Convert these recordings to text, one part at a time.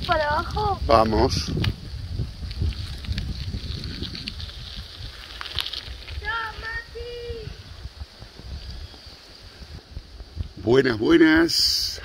para abajo? Vamos. Buenas, buenas.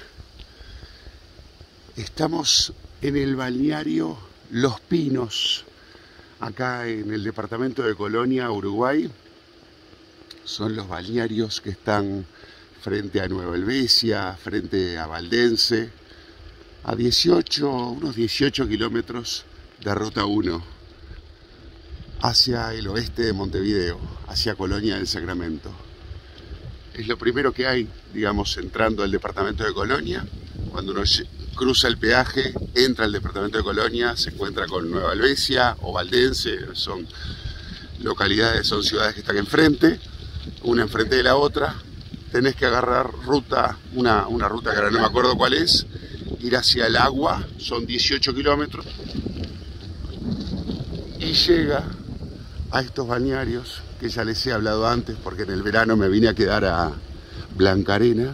Estamos en el balneario Los Pinos, acá en el departamento de Colonia, Uruguay. Son los balnearios que están frente a Nueva Helvecia, frente a Valdense, a unos 18 kilómetros de Ruta 1, hacia el oeste de Montevideo, hacia Colonia del Sacramento. Es lo primero que hay, digamos, entrando al departamento de Colonia. Cuando uno cruza el peaje, entra al departamento de Colonia, se encuentra con Nueva Helvecia o Valdense. Son localidades, son ciudades que están enfrente, una enfrente de la otra. Tenés que agarrar una ruta que ahora no me acuerdo cuál es, ir hacia el agua, son 18 kilómetros, y llega a estos balnearios que ya les he hablado antes, porque en el verano me vine a quedar a Blancarena,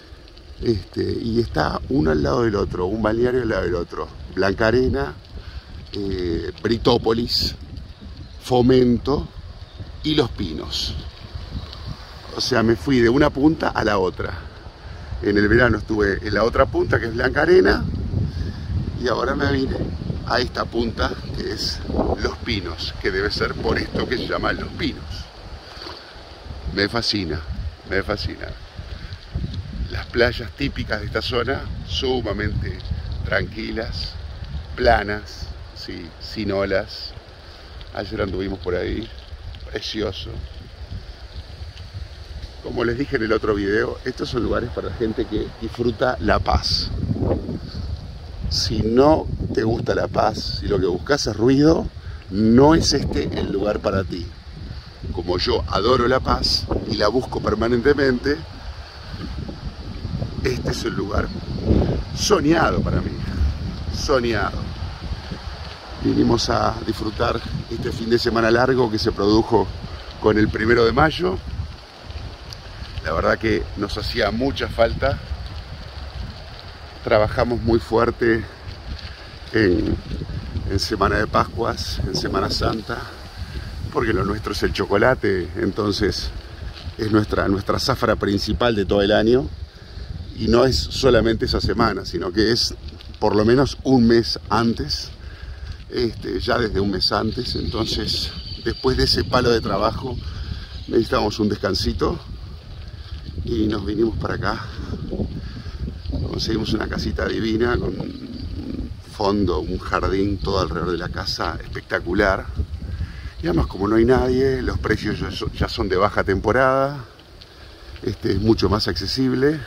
y está uno al lado del otro, un balneario al lado del otro. Blancarena, Britópolis, Fomento y Los Pinos. O sea, me fui de una punta a la otra. En el verano estuve en la otra punta, que es Blancarena, y ahora me vine a esta punta, que es Los Pinos, que debe ser por esto que se llama Los Pinos. Me fascina, me fascina. Las playas típicas de esta zona, sumamente tranquilas, planas, sí, sin olas. Ayer anduvimos por ahí, precioso. Como les dije en el otro video, estos son lugares para la gente que disfruta la paz. Si no te gusta la paz, si lo que buscas es ruido, no es este el lugar para ti. Como yo adoro la paz y la busco permanentemente, este es el lugar soñado para mí, soñado. Vinimos a disfrutar este fin de semana largo que se produjo con el 1 de mayo. La verdad que nos hacía mucha falta. Trabajamos muy fuerte en Semana de Pascuas, en Semana Santa, porque lo nuestro es el chocolate, entonces es nuestra zafra principal de todo el año. Y no es solamente esa semana, sino que es por lo menos un mes antes, ya desde un mes antes. Entonces, después de ese palo de trabajo, necesitamos un descansito y nos vinimos para acá. Conseguimos una casita divina con un fondo, un jardín todo alrededor de la casa espectacular. Y además, como no hay nadie, los precios ya son de baja temporada, es mucho más accesible,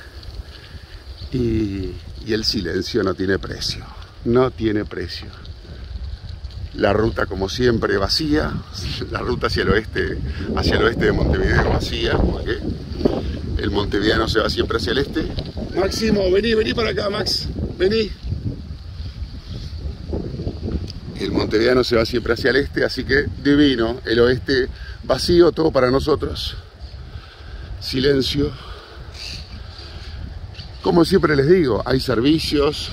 y el silencio no tiene precio, no tiene precio. La ruta, como siempre, vacía, la ruta hacia el oeste de Montevideo vacía, porque el montevideano se va siempre hacia el este. Máximo, vení para acá, Max, vení. El montevideano se va siempre hacia el este, así que divino, el oeste vacío, todo para nosotros. Silencio. Como siempre les digo, hay servicios,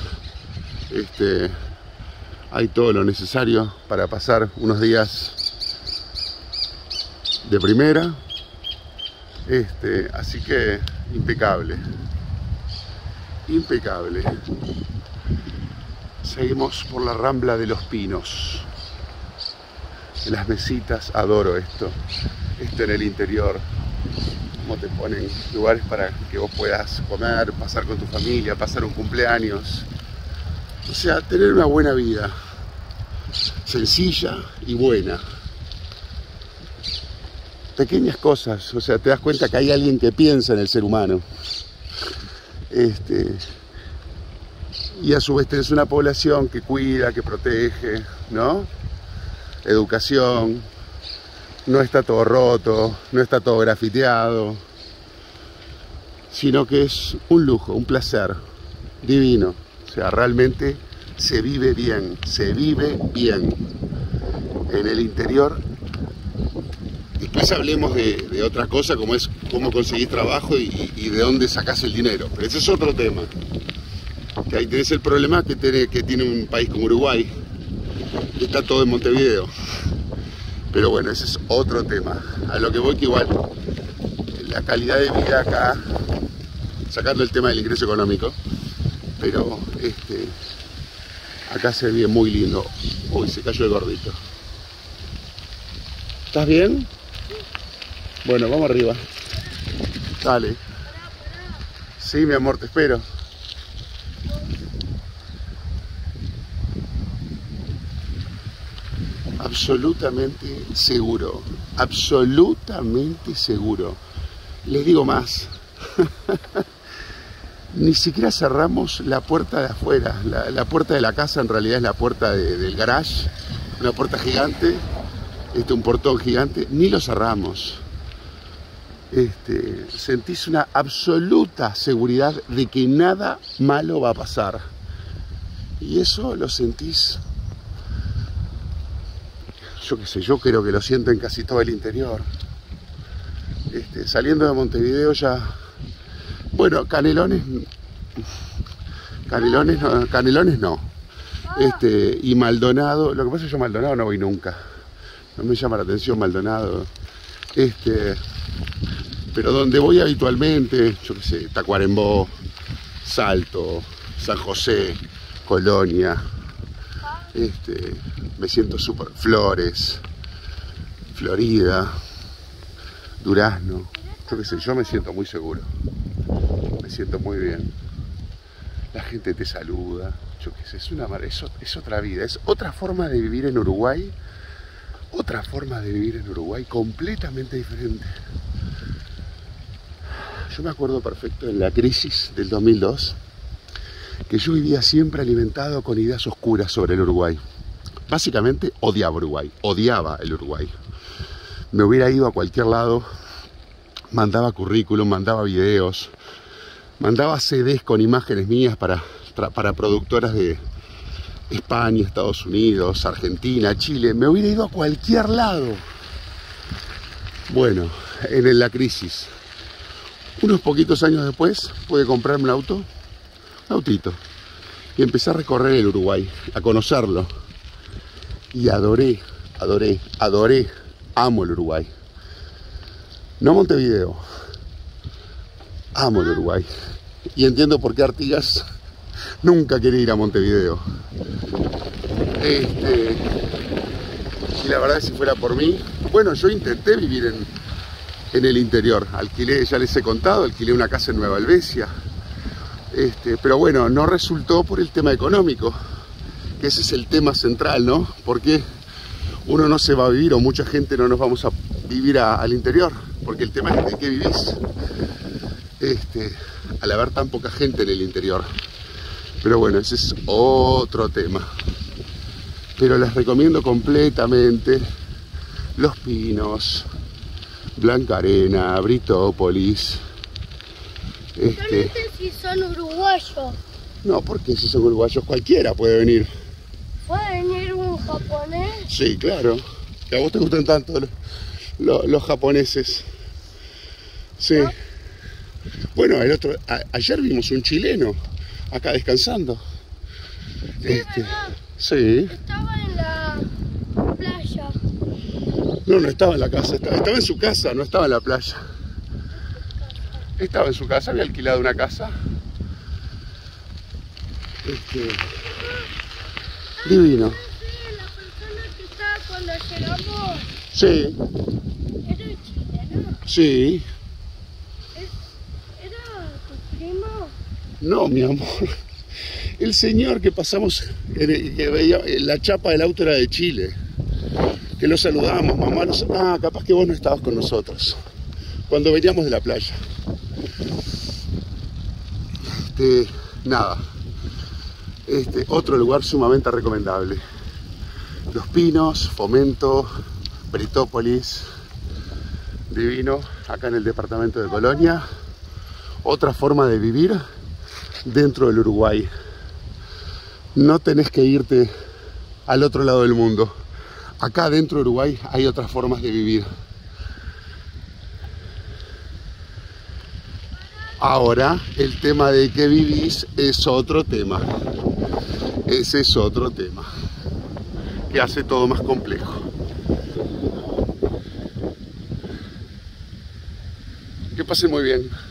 hay todo lo necesario para pasar unos días de primera. Así que impecable, impecable. Seguimos por la Rambla de Los Pinos. Las mesitas, adoro esto en el interior, como te ponen lugares para que vos puedas comer, pasar con tu familia, pasar un cumpleaños, o sea, tener una buena vida, sencilla y buena. Pequeñas cosas, o sea, te das cuenta que hay alguien que piensa en el ser humano. Y a su vez tenés una población que cuida, que protege, ¿no? Educación, no está todo roto, no está todo grafiteado, sino que es un lujo, un placer divino. O sea, realmente se vive bien, se vive bien en el interior. Después hablemos de otra cosa, como es cómo conseguir trabajo y de dónde sacás el dinero, pero ese es otro tema. Que ahí tenés el problema que tiene un país como Uruguay, que está todo en Montevideo. Pero bueno, ese es otro tema. A lo que voy, que igual la calidad de vida acá, sacando el tema del ingreso económico, pero acá se vive muy lindo. Uy, se cayó el gordito. ¿Estás bien? Bueno, vamos arriba. Dale. Sí, mi amor, te espero. Absolutamente seguro. Absolutamente seguro. Les digo más. Ni siquiera cerramos la puerta de afuera. La puerta de la casa en realidad es la puerta del garage. Una puerta gigante. Un portón gigante. Ni lo cerramos. Sentís una absoluta seguridad de que nada malo va a pasar. Y eso lo sentís, yo qué sé, yo creo que lo siento en casi todo el interior. Saliendo de Montevideo ya, bueno, Canelones no. Y Maldonado, lo que pasa es que yo a Maldonado no voy nunca. No me llama la atención Maldonado. Pero donde voy habitualmente, yo qué sé, Tacuarembó, Salto, San José, Colonia, me siento súper. Flores, Florida, Durazno, yo qué sé, yo me siento muy seguro, me siento muy bien. La gente te saluda, yo qué sé, es otra vida, es otra forma de vivir en Uruguay, completamente diferente. Yo me acuerdo perfecto en la crisis del 2002, que yo vivía siempre alimentado con ideas oscuras sobre el Uruguay. Básicamente odiaba Uruguay, odiaba el Uruguay. Me hubiera ido a cualquier lado, mandaba currículum, mandaba videos, mandaba CDs con imágenes mías para productoras de España, Estados Unidos, Argentina, Chile. Me hubiera ido a cualquier lado. Bueno, en la crisis, unos poquitos años después, pude comprarme un autito, y empecé a recorrer el Uruguay, a conocerlo. Y adoré, amo el Uruguay. No Montevideo, amo el Uruguay. Y entiendo por qué Artigas nunca quiere ir a Montevideo. Y la verdad, si fuera por mí, bueno, yo intenté vivir en el interior. Alquilé, ya les he contado, alquilé una casa en Nueva Helvecia. Pero bueno, no resultó por el tema económico, que ese es el tema central, ¿no? Porque uno no se va a vivir, o mucha gente no nos vamos a vivir al interior, porque el tema es de qué vivís, al haber tan poca gente en el interior. Pero bueno, ese es otro tema. Pero les recomiendo completamente Los Pinos, Blanca Arena, Britópolis. Yo no sé si son uruguayos. No, porque si son uruguayos cualquiera puede venir. ¿Puede venir un japonés? Sí, claro. ¿A vos te gustan tanto los japoneses? Sí. ¿No? Bueno, ayer vimos un chileno acá descansando. Sí, sí. Estaba en la playa. No estaba en la casa, estaba en su casa, no estaba en la playa. Estaba en su casa, había alquilado una casa. Divino. La persona que estaba cuando llegamos. Sí. ¿Era chileno? Sí. ¿Era tu primo? No, mi amor. El señor que pasamos, que veía la chapa del auto era de Chile. Que lo saludamos, mamá. Capaz que vos no estabas con nosotros cuando veníamos de la playa. Nada. Otro lugar sumamente recomendable. Los Pinos, Fomento, Britópolis, divino, acá en el departamento de Colonia. Otra forma de vivir dentro del Uruguay. No tenés que irte al otro lado del mundo. Acá dentro de Uruguay hay otras formas de vivir. Ahora, el tema de que vivís es otro tema. Ese es otro tema que hace todo más complejo. Que pasen muy bien.